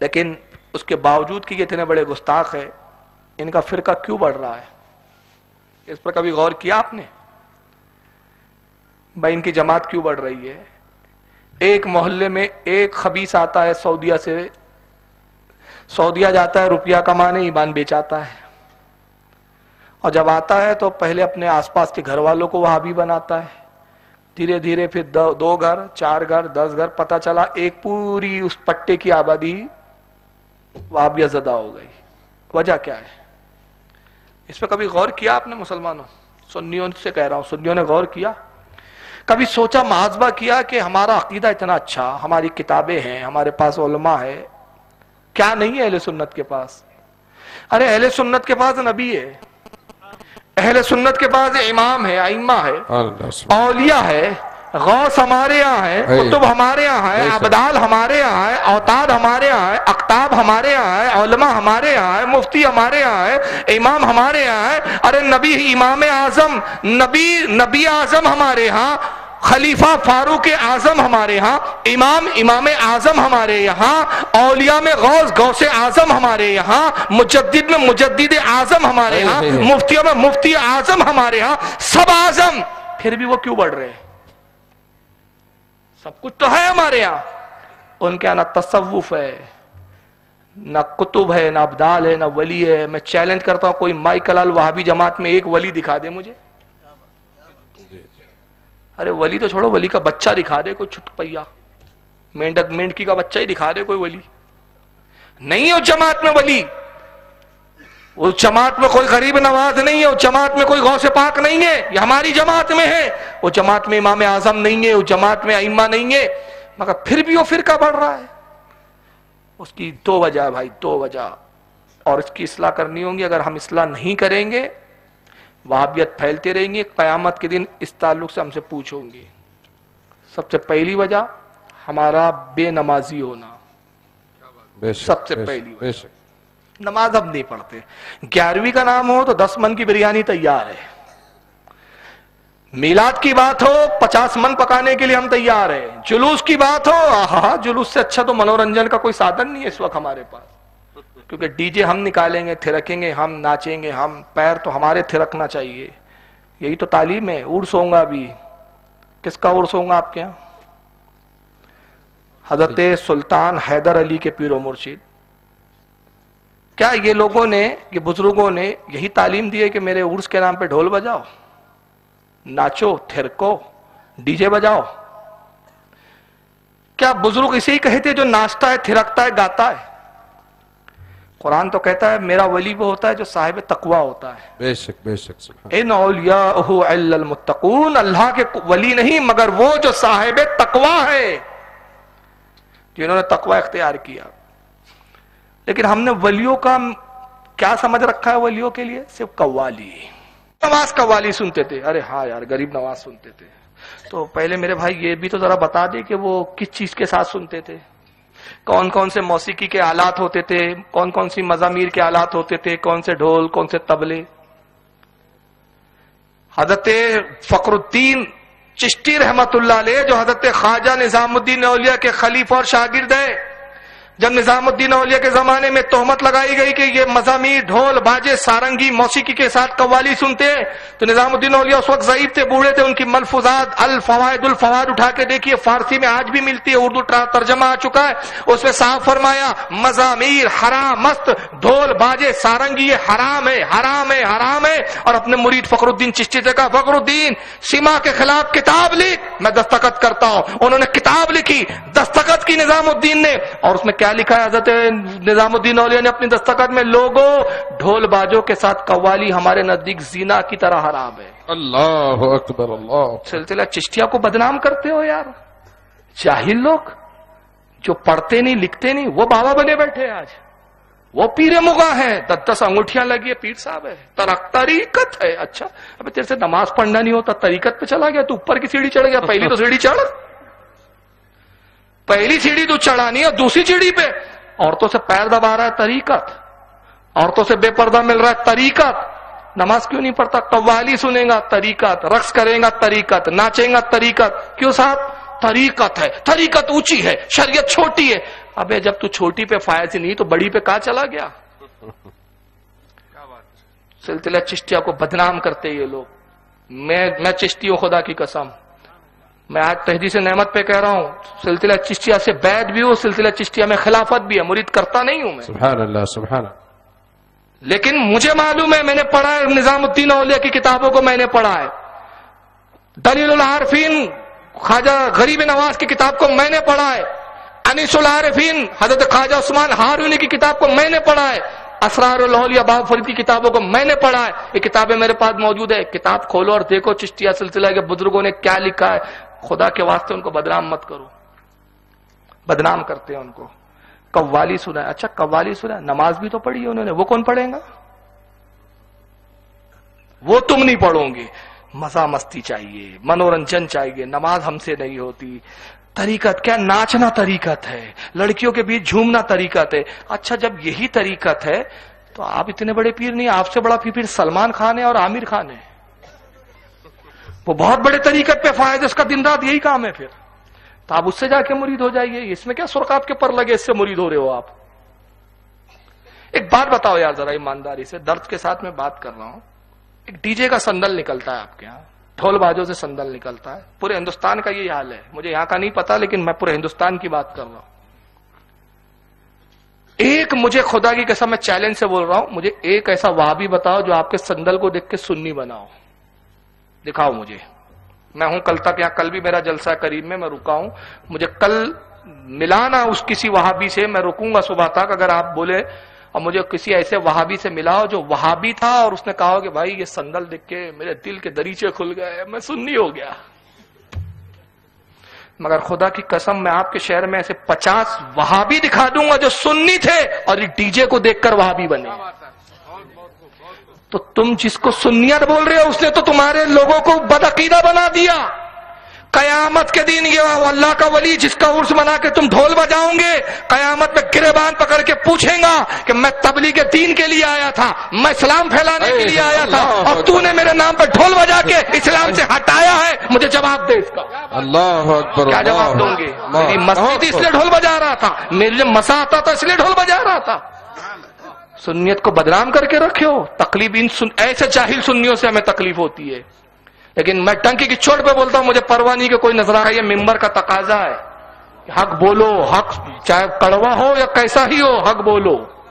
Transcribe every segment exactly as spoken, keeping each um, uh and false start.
لیکن اس کے باوجود کہ یہ اتنے بڑے گستاخ ہے، ان کا فرقہ کیوں بڑھ رہا ہے؟ اس پر کبھی غور کیا آپ نے؟ بھائی ان کی جماعت کیوں بڑھ رہی ہے؟ ایک محلے میں ایک خبیث آتا ہے سعودیہ سے، سعودیہ جاتا ہے روپیہ کمانے، ایمان بیچاتا ہے، اور جب آتا ہے تو پہلے اپنے آس پاس کے گھر والوں کو وہابی بناتا ہے، دھیرے دھیرے پھر دو, دو گھر چار گھر دس گھر، پتہ چلا ایک پوری اس پٹے کی آبادی وہابیہ زدہ ہو گئی۔ وجہ کیا ہے؟ اس پہ کبھی غور کیا آپ نے مسلمانوں؟ سنیوں سے کہہ رہا ہوں، سنیوں نے غور کیا؟ کبھی سوچا، محاسبہ کیا کہ ہمارا عقیدہ اتنا اچھا، ہماری کتابیں ہیں، ہمارے پاس علماء ہے، کیا نہیں ہے اہل سنت کے پاس؟ ارے اہل سنت کے پاس نبی ہے، اہل سنت کے پاس امام ہے، ائمہ ہے، اولیاء ہے، غوث ہمارے یہاں ہے، کتب ہمارے یہاں ہے، ابدال ہمارے یہاں ہے، اوتاد ہمارے یہاں ہے، اقطاب ہمارے یہاں ہے، علماء ہمارے یہاں ہے، مفتی ہمارے یہاں ہے، امام ہمارے یہاں ہے۔ ارے نبی امام اعظم، نبی نبی اعظم ہمارے یہاں، خلیفہ فاروق اعظم ہمارے یہاں، امام امام اعظم ہمارے یہاں، اولیاء میں غوث غوث اعظم ہمارے یہاں، مجدد میں مجدد اعظم ہمارے یہاں، مفتیوں میں مفتی اعظم ہمارے یہاں، سب اعظم، پھر بھی وہ کیوں بڑھ رہے ہیں؟ سب کچھ تو ہے ہمارے یہاں، ان کے یہاں نہ تصوف ہے، نہ کتب ہے، نہ ابدال ہے، نہ ولی ہے۔ میں چیلنج کرتا ہوں، کوئی مائک لال وہابی جماعت میں ایک ولی دکھا دے مجھے۔ ارے ولی تو چھوڑو، ولی کا بچہ دکھا دے کوئی چھٹ پیا، مینڈک مینڈکی کا بچہ ہی دکھا دے کوئی ولی۔ نہیں ہے اس جماعت میں ولی، اس جماعت میں کوئی غریب نواز نہیں ہے، اس جماعت میں کوئی غوث پاک نہیں ہے، یہ ہماری جماعت میں ہے۔ اس جماعت میں امام اعظم نہیں ہے، اس جماعت میں ائمہ نہیں ہے، مگر پھر بھی وہ فرقہ بڑھ رہا ہے۔ اس کی دو وجہ ہے بھائی، دو وجہ، اور اس کی اصلاح کرنی ہوں گی۔ اگر ہم اصلاح نہیں کریں گے، وہابیت پھیلتے رہیں گے، قیامت کے دن اس تعلق سے ہم سے پوچھوں گے۔ سب سے پہلی وجہ ہمارا بے نمازی ہونا، سب سے پہلی وجہ۔ نماز اب نہیں پڑھتے، گیارہویں کا نام ہو تو دس من کی بریانی تیار ہے، میلاد کی بات ہو پچاس من پکانے کے لیے ہم تیار ہیں، جلوس کی بات ہو، ہاں جلوس سے اچھا تو منورنجن کا کوئی سادھن نہیں ہے اس وقت ہمارے پاس، کیونکہ ڈی جے ہم نکالیں گے، تھرکیں گے، ہم ناچیں گے، ہم پیر تو ہمارے تھرکنا چاہیے۔ یہی تو تعلیم ہے۔ عرس ہوگا بھی، کس کا عرس ہوگا آپ کے یہاں؟ حضرت سلطان حیدر علی کے پیر و مرشد۔ کیا یہ لوگوں نے، یہ بزرگوں نے یہی تعلیم دی ہے کہ میرے عرس کے نام پہ ڈھول بجاؤ، ناچو، تھرکو، ڈی جے بجاؤ؟ کیا بزرگ اسے ہی کہتے جو ناچتا ہے، تھرکتا ہے، گاتا ہے؟ قرآن تو کہتا ہے میرا ولی وہ ہوتا ہے جو صاحب تقویٰ ہوتا ہے۔ بے شک بے شک سبحان ان اولیاءہ الا المتقون، اللہ کے ولی نہیں مگر وہ جو صاحب تقویٰ ہے، جنہوں نے تقویٰ اختیار کیا۔ لیکن ہم نے ولیوں کا کیا سمجھ رکھا ہے؟ ولیوں کے لیے صرف قوالی، نواز قوالی سنتے تھے۔ ارے ہاں یار، غریب نواز سنتے تھے، تو پہلے میرے بھائی یہ بھی تو ذرا بتا دے کہ وہ کس چیز کے ساتھ سنتے تھے، کون کون سے موسیقی کے آلات ہوتے تھے، کون کون سی مزامیر کے آلات ہوتے تھے، کون سے ڈھول، کون سے طبلے۔ حضرت فخر الدین چشتی رحمت اللہ علیہ، جو حضرت خواجہ نظام الدین اولیاء کے خلیفہ اور شاگرد ہے، جب نظام الدین اولیاء کے زمانے میں تہمت لگائی گئی کہ یہ مزامیر، ڈھول، باجے، سارنگی، موسیقی کے ساتھ قوالی سنتے ہیں، تو نظام الدین اولیاء اس وقت ضعیف تھے، بوڑھے تھے، ان کی ملفوظات الفوائد الفوائد اٹھا کے دیکھیے، فارسی میں آج بھی ملتی ہے، اردو ترجمہ آ چکا ہے، اس میں صاف فرمایا مزامیر حرام است، ڈھول باجے سارنگی یہ حرام ہے، حرام ہے، حرام ہے۔ اور اپنے مرید فخر الدین چشتی سے کہا فخر الدین سما کے خلاف کتاب لکھ، میں دستخط کرتا ہوں۔ انہوں نے کتاب لکھی، دستخط کی نظام الدین نے، اور اس میں کیا لکھا ہے حضرت نظام الدین اولیاء نے اپنی دستخط میں؟ لوگوں، ڈھول باجوں کے ساتھ قوالی ہمارے نزدیک زنا کی طرح حرام ہے۔ اللہ اکبر، اللہ سلسلہ چشتیہ کو بدنام کرتے ہو یار، جاہل لوگ جو پڑھتے نہیں لکھتے نہیں، وہ بابا بنے بیٹھے آج، وہ پیر مغاں ہیں، دس دس انگوٹھیاں لگی ہے، پیر صاحب ہے، طریقت ہے۔ اچھا ابھی تیرے سے نماز پڑھنا نہیں ہوتا، طریقت پہ چلا گیا تو اوپر کی سیڑھی چڑھ گیا، پہلی تو سیڑھی چڑھ، پہلی سیڑھی تو چڑھانی ہے، دوسری سیڑھی پہ عورتوں سے پیر دبا رہا ہے، طریقت، عورتوں سے بے پردہ مل رہا ہے، طریقت، نماز کیوں نہیں پڑھتا؟ قوالی سنے گا، طریقت، رقص کرے گا، طریقت، ناچے گا، طریقت، کیوں صاحب؟ طریقت ہے، طریقت اونچی ہے، شریعت چھوٹی ہے۔ ابے جب تو چھوٹی پہ فائز ہی نہیں تو بڑی پہ کہاں چلا گیا؟ سلسلہ چشتیہ کو بدنام کرتے یہ لوگ. میں میں چشتی ہوں خدا کی قسم. میں آج تحدیث نعمت پہ کہہ رہا ہوں سلسلہ چشتیہ سے بیعت بھی ہو, سلسلہ چشتیہ میں خلافت بھی ہے, مرید کرتا نہیں ہوں میں. سبحان اللہ سبحان اللہ. لیکن مجھے معلوم ہے, میں نے پڑھا ہے نظام الدین اولیاء کی کتابوں کو, میں نے پڑھا ہے دلیل العارفین خواجہ غریب نواز کی کتاب کو میں نے پڑھا ہے, انیس العارفین حضرت خواجہ عثمان ہارونی کی کتاب کو میں نے پڑھا ہے, اسرار الاولیاء بابا فرید کی کتابوں کو میں نے پڑھا ہے. یہ کتابیں میرے پاس موجود ہے, کتاب کھولو اور دیکھو چشتیہ سلسلہ کے بزرگوں نے کیا لکھا ہے. خدا کے واسطے ان کو بدنام مت کرو, بدنام کرتے ہیں ان کو. قوالی سنا ہے, اچھا قوالی سنا ہے, نماز بھی تو پڑھی ہے انہوں نے, وہ کون پڑھے گا؟ وہ تم نہیں پڑھو گے. مزہ مستی چاہیے, منورنجن چاہیے, نماز ہم سے نہیں ہوتی. طریقت کیا؟ ناچنا طریقت ہے, لڑکیوں کے بیچ جھومنا طریقت ہے. اچھا جب یہی طریقت ہے تو آپ اتنے بڑے پیر نہیں, آپ سے بڑا پیر سلمان خان ہے اور عامر خان ہے. وہ بہت بڑے طریقت پہ فائد, اس کا دن رات یہی کام ہے. پھر تو آپ اس سے جا کے مرید ہو جائیے. اس میں کیا سرخاب کے پر لگے اس سے مرید ہو رہے ہو آپ؟ ایک بات بتاؤ یار ذرا ایمانداری سے, درد کے ساتھ میں بات کر رہا ہوں. ایک ڈی جے کا سندل نکلتا ہے آپ کے یہاں, ڈھول بازوں سے سندل نکلتا ہے, پورے ہندوستان کا یہ حال ہے. مجھے یہاں کا نہیں پتا لیکن میں پورے ہندوستان کی بات کر رہا ہوں. ایک مجھے خدا کی قسم میں چیلنج سے بول رہا ہوں, مجھے ایک ایسا وہابی بتاؤ جو آپ کے سندل کو دیکھ کے سنی بناؤ, دکھاؤ مجھے. میں ہوں کل تک یہاں, کل بھی میرا جلسہ قریب میں, میں رکا ہوں. مجھے کل ملانا اس کسی وہابی سے, میں رکوں گا صبح تک. اگر آپ بولے اور مجھے کسی ایسے وہابی سے ملاؤ جو وہابی تھا اور اس نے کہا کہ بھائی یہ سندل دیکھ کے میرے دل کے دریچے کھل گئے, میں سنی ہو گیا. مگر خدا کی قسم میں آپ کے شہر میں ایسے پچاس وہابی دکھا دوں گا جو سنی تھے اور یہ ڈی جے کو دیکھ کر وہابی بنے. تو تم جس کو سنیت بول رہے ہو اس نے تو تمہارے لوگوں کو بدعقیدہ بنا دیا. قیامت کے دن یہ اللہ کا ولی جس کا عرس منا کے تم ڈھول بجاؤ گے, قیامت میں گریبان پکڑ کے پوچھیں گا کہ میں تبلیغ دین کے لیے آیا تھا, میں اسلام پھیلانے کے لیے آیا تھا, اور تو نے میرے نام پر ڈھول بجا کے اسلام سے ہٹایا ہے, مجھے جواب دے اس کا. اللہ اکبر. کیا جواب دوں گے؟ میری مسجد اس لیے ڈھول بجا رہا تھا, میرے مسا آتا تھا اس لیے ڈھول بجا رہا تھا. سنیت کو بدنام کر کے رکھے ہو. تکلیف ان سن... ایسے جاہل سنیوں سے ہمیں تکلیف ہوتی ہے. لیکن میں ٹنکی کی چوٹ پہ بولتا ہوں, مجھے پرواہ نہیں کہ کوئی نظر آئے, یہ ممبر کا تقاضا ہے. حق بولو, حق چاہے کڑوا ہو یا کیسا ہی ہو, حق بولو.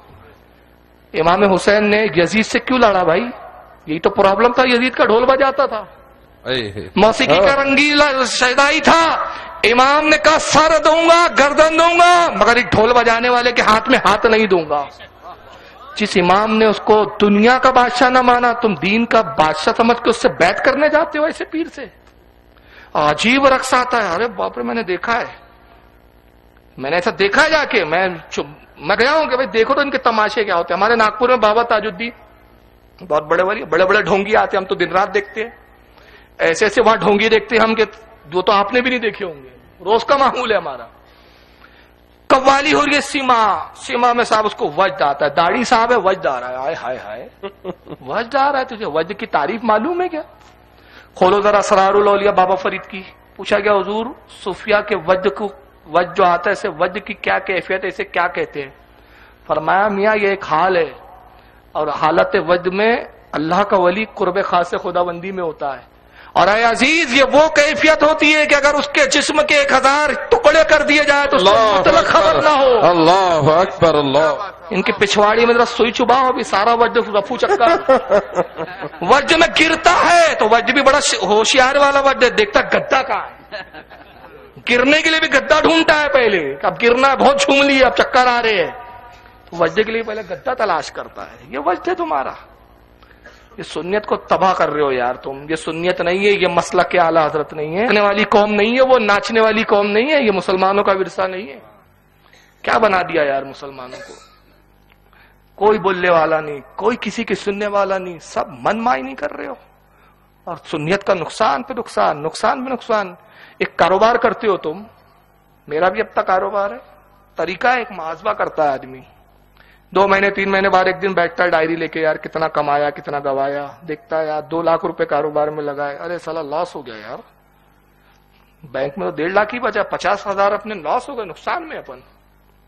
امام حسین نے یزید سے کیوں لڑا بھائی؟ یہی تو پرابلم تھا, یزید کا ڈھول بجاتا تھا, موسیقی کا رنگیلا شیدائی تھا. امام نے کہا سر دوں گا, گردن دوں گا, مگر ایک ڈھول بجانے والے کے ہاتھ میں ہاتھ نہیں دوں گا. جس امام نے اس کو دنیا کا بادشاہ نہ مانا, تم دین کا بادشاہ سمجھ کے اس سے بیعت کرنے جاتے ہو ایسے پیر سے. عجیب رقص آتا ہے. ارے باپ رے, میں نے دیکھا ہے, میں نے ایسا دیکھا ہے جا کے. میں میں گیا ہوں کہ بھائی دیکھو تو ان کے تماشے کیا ہوتے ہیں. ہمارے ناگپور میں بابا تاج الدین بہت بڑے بڑے بڑے بڑے ڈھونگی آتے ہیں, ہم تو دن رات دیکھتے ہیں. ایسے ایسے وہاں ڈھونگی دیکھتے ہیں ہم کہ جو تو آپ نے بھی نہیں دیکھے ہوں گے, روز کا معمول ہے ہمارا. قوالی ہو رہی ہے سیما, سیما میں صاحب اس کو وجد آتا ہے, داڑھی صاحب ہے, وجد آ رہا ہے. آئے ہائے ہائے, وجد آ رہا ہے تجھے؟ وجد کی تعریف معلوم ہے کیا؟ کھولو ذرا اسرار الاولیاء بابا فرید کی. پوچھا گیا حضور صوفیاء کے وجد کو, وجد جو آتا ہے اسے وجد کی کیا کیفیت ہے, اسے کیا کہتے ہیں؟ فرمایا میاں یہ ایک حال ہے, اور حالت وجد میں اللہ کا ولی قرب خاص خدا بندی میں ہوتا ہے. اور اے عزیز یہ وہ کیفیت ہوتی ہے کہ اگر اس کے جسم کے ایک ہزار ٹکڑے کر دیے جائے تو اس کو مطلق خبر نہ ہو. اللہ اکبر. اللہ. ان کی پچھواڑی میں ذرا سوئی چبا ہو, بھی سارا وجد رفو چکا. وجد میں گرتا ہے تو وجد بھی بڑا ہوشیار والا وجد ہے, دیکھتا گدا کہاں ہے, گرنے کے لیے بھی گدا ڈھونڈتا ہے پہلے. اب گرنا ہے, بہت جھوم لی, اب چکر آ رہے ہیں, وجد کے لیے پہلے گدا تلاش کرتا ہے. یہ وجد ہے تمہارا. یہ سنیت کو تباہ کر رہے ہو یار تم. یہ سنیت نہیں ہے, یہ مسلک کے اعلیٰ حضرت نہیں ہے, ناچنے والی قوم نہیں ہے, وہ ناچنے والی قوم نہیں ہے, یہ مسلمانوں کا ورثہ نہیں ہے. کیا بنا دیا یار مسلمانوں کو؟ کوئی بولنے والا نہیں, کوئی کسی کی سننے والا نہیں, سب من مائی نہیں کر رہے ہو. اور سنیت کا نقصان پہ نقصان, نقصان پہ نقصان. ایک کاروبار کرتے ہو تم, میرا بھی اب تک کاروبار ہے, طریقہ ہے, ایک محاسبہ کرتا ہے آدمی. دو مہینے تین مہینے بعد ایک دن بیٹھتا ہے ڈائری لے کے, یار کتنا کمایا کتنا گوایا, دیکھتا ہے یار دو لاکھ روپے کاروبار میں لگائے, ارے سالا لاس ہو گیا یار, بینک میں تو ڈیڑھ لاکھ ہی بچا, پچاس ہزار اپنے لاس ہو گئے, نقصان میں اپن.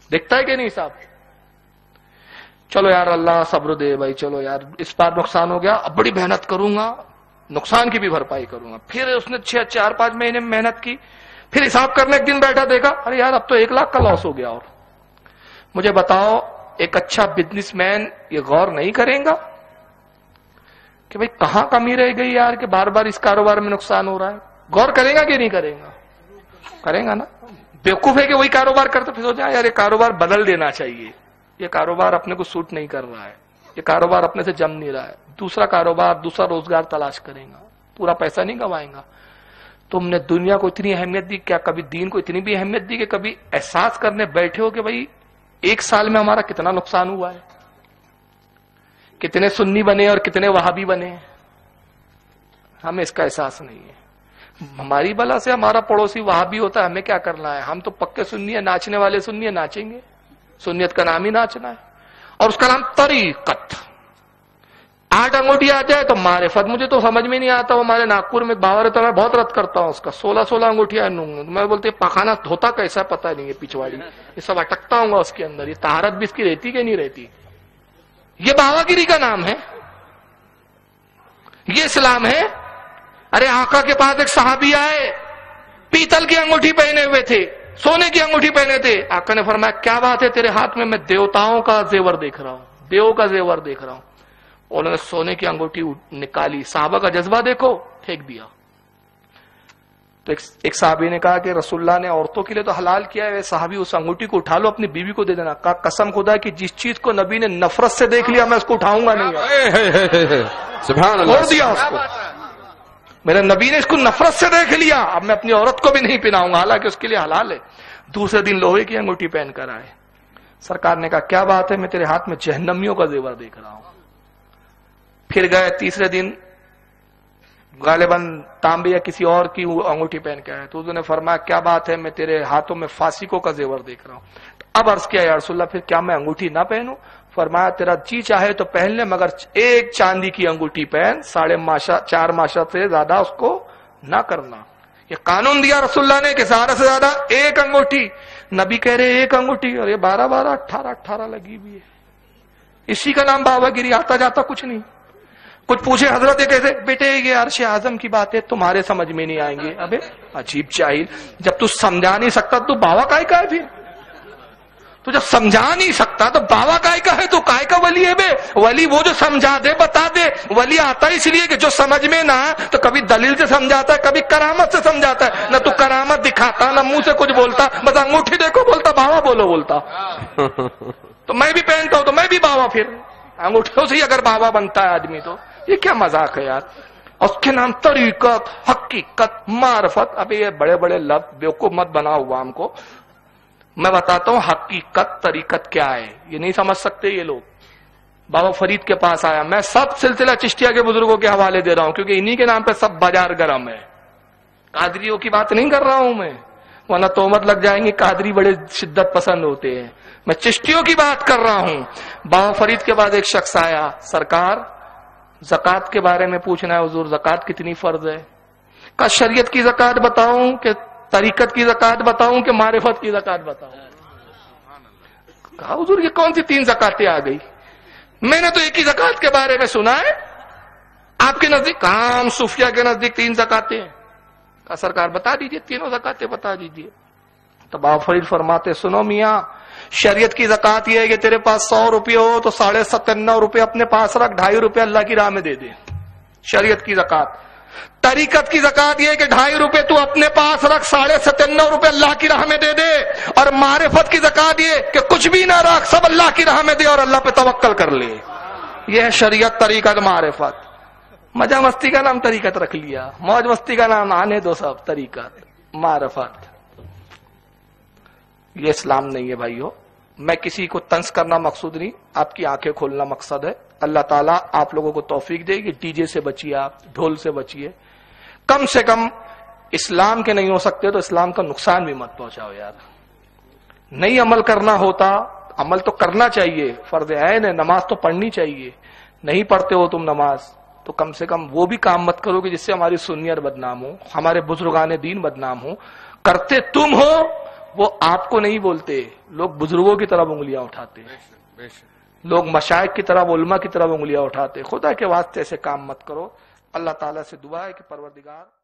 दिखता है कि नहीं साहब? चलो यार अल्लाह सब्र दे भाई, चलो यार इस बार नुकसान हो गया, अब बड़ी मेहनत करूंगा, नुकसान की भी भरपाई करूंगा। फिर उसने छह चार पांच महीने में मेहनत की, फिर हिसाब करने एक दिन बैठा, देखा अरे यार अब तो एक लाख का लॉस हो गया। और मुझे बताओ एक अच्छा बिजनेसमैन ये गौर नहीं करेगा कि भाई कहां कमी रह गई यार कि बार बार इस कारोबार में नुकसान हो रहा है? गौर करेगा कि नहीं करेगा? करेगा ना। बेवकूफ है कि वही कारोबार करते फिर सोचा यार ये कारोबार बदल देना चाहिए, ये कारोबार अपने को सूट नहीं कर रहा है, ये कारोबार अपने से जम नहीं रहा है, दूसरा कारोबार दूसरा रोजगार तलाश करेगा, पूरा पैसा नहीं गंवाएगा। तुमने दुनिया को इतनी अहमियत दी, क्या कभी दीन को इतनी भी अहमियत दी कि कभी एहसास करने बैठे हो कि भाई एक साल में हमारा कितना नुकसान हुआ है, कितने सुन्नी बने और कितने वहाबी बने? हमें इसका एहसास नहीं है। हमारी बला से हमारा पड़ोसी वहाबी होता है, हमें क्या करना है? हम तो पक्के सुन्नी है, नाचने वाले सुन्नी है, नाचेंगे। सुन्नियत का नाम ही नाचना है और उसका नाम तरीकत। आठ अंगूठी आ जाए तो मारिफत। मुझे तो समझ में नहीं आता, वो हमारे नागपुर में बाबा रहता, मैं बहुत रद्द करता हूं उसका। सोलह सोलह अंगूठियां मैं बोलते पखाना धोता कैसा पता नहीं है, पिछवाड़ी ये सब अटकता हूँ उसके अंदर। ये तहारत भी इसकी रहती कि नहीं रहती? ये बाबागिरी का नाम है? ये इस्लाम है? अरे आका के पास एक सहाबी आए, पीतल की अंगूठी पहने हुए थे, सोने की अंगूठी पहने थे। आका ने फरमाया क्या बात है तेरे हाथ में? मैं देवताओं का जेवर देख रहा हूं, देव का जेवर देख रहा हूं। उन्होंने सोने की अंगूठी निकाली, साहबा का जज्बा देखो, फेंक दिया। तो एक, एक साहबी ने कहा कि रसूलुल्लाह ने औरतों के लिए तो हलाल किया है, साहबी उस अंगूठी को उठा लो, अपनी बीवी को दे देना। कहा कसम खुदा कि जिस चीज को नबी ने नफरत से देख लिया मैं उसको उठाऊंगा नहीं। सुभान अल्लाह। छोड़ दिया उसको। मेरे नबी ने इसको नफरत से देख लिया, अब मैं अपनी औरत को भी नहीं पहनाऊंगा, हालांकि उसके लिए हलाल है। दूसरे दिन लोहे की अंगूठी पहन कर आए। सरकार ने कहा क्या बात है? मैं तेरे हाथ में जहन्नमियों का जेवर देख रहा हूं। फिर गए तीसरे दिन, गालिबन तांबे या किसी और की अंगूठी पहन के आए, तो उसने फरमाया क्या बात है? मैं तेरे हाथों में फासिकों का जेवर देख रहा हूं। तो अब अर्ज किया या रसूलल्लाह फिर क्या मैं अंगूठी ना पहनूं? फरमाया तेरा जी चाहे तो पहन ले, मगर एक चांदी की अंगूठी पहन, साढ़े माशा चार माशा से ज्यादा उसको ना करना। ये कानून दिया रसूलुल्लाह ने कि ज्यादा से ज्यादा एक अंगूठी। नबी कह रहे एक अंगूठी और ये बारह बारह अट्ठारह अट्ठारह लगी हुई है। इसी का नाम बाबागिरी, आता जाता कुछ नहीं। कुछ पूछे हजरत ये कैसे? बेटे ये अर्श आजम की बात है, तुम्हारे समझ में नहीं आएंगे। अबे अजीब जाहिल, जब तू समझा नहीं सकता तो बाबा काय का है? फिर तो जब समझा नहीं सकता तो बाबा काय का है? तो काय का वली है बे? वली वो जो समझा दे, बता दे। वली आता इसलिए कि जो समझ में ना तो कभी दलील से समझाता है, कभी करामत से समझाता है। न तू करामत दिखाता, न मुंह से कुछ बोलता, बस अंगूठी देखो बोलता बाबा बोलो बोलता। तो मैं भी पहनता हूं तो मैं भी बाबा, फिर अंगूठियों से ही अगर बाबा बनता है आदमी तो ये क्या मजाक है यार? उसके नाम तरीकत, हकीकत, मारफत। अबे ये बड़े बड़े लफ्ज बेवकूफ मत बना हुआ हमको। मैं बताता हूं हकीकत तरीकत क्या है, ये नहीं समझ सकते ये लोग। बाबा फरीद के पास आया, मैं सब सिलसिला चिश्तिया के बुजुर्गों के हवाले दे रहा हूं क्योंकि इन्हीं के नाम पे सब बाजार गरम है। कादरियों की बात नहीं कर रहा हूं मैं, वरना तोहमत लग जाएंगे कादरी बड़े शिद्दत पसंद होते हैं। मैं चिश्तियों की बात कर रहा हूं। बाबा फरीद के बाद एक शख्स आया, सरकार ज़कात के बारे में पूछना है हुजूर, ज़कात कितनी फर्ज है? का शरीयत की ज़कात बताऊं कि तरीकत की ज़कात बताऊं कि मारिफत की ज़कात बताऊं? कहा हुजूर ये कौन सी तीन ज़कातें आ गई? मैंने तो एक ही ज़कात के बारे में सुना है, आपके नजदीक? काम सूफिया के नजदीक तीन ज़कातें हैं। कहा सरकार बता दीजिए, तीनों ज़कातें बता दीजिए। तो बाबा फरीद फरमाते सुनो मियां, शरीयत की ज़कात यह है कि तेरे पास सौ रुपये हो तो साढ़े सत्तानवे रुपये अपने पास रख, ढाई रुपये अल्लाह की राह में दे दे। शरीयत की ज़कात। तरीकत की ज़कात यह है कि ढाई रुपये तू अपने पास रख, साढ़े सत्तानवे रुपये अल्लाह की राह में दे दे। और मारिफत की ज़कात ये कि कुछ भी ना रख, सब अल्लाह की राह में दे और अल्लाह पे तवक्कल कर ले। यह है शरीयत, तरीकत, मारिफत। मजा मस्ती का नाम तरीकत रख लिया, मौज मस्ती का नाम आने दो सब तरीकत मारिफत। ये इस्लाम नहीं है भाइयों। मैं किसी को तंज करना मकसूद नहीं, आपकी आंखें खोलना मकसद है। अल्लाह ताला आप लोगों को तौफीक दे कि डीजे से बचिए, आप ढोल से बचिए। कम से कम इस्लाम के नहीं हो सकते तो इस्लाम का नुकसान भी मत पहुंचाओ यार। नहीं अमल करना होता, अमल तो करना चाहिए, फर्ज ऐन है, नमाज तो पढ़नी चाहिए। नहीं पढ़ते हो तुम नमाज तो कम से कम वो भी काम मत करो कि जिससे हमारी सुन्नियत बदनाम हो, हमारे बुजुर्गान दीन बदनाम हो। करते तुम हो, وہ آپ کو نہیں بولتے، لوگ بزرگوں کی طرف انگلیاں اٹھاتے ہیں، بے شک لوگ مشائخ کی طرف، علماء کی طرف انگلیاں اٹھاتے. خدا کے واسطے سے کام مت کرو. اللہ تعالیٰ سے دعا ہے کہ پروردگار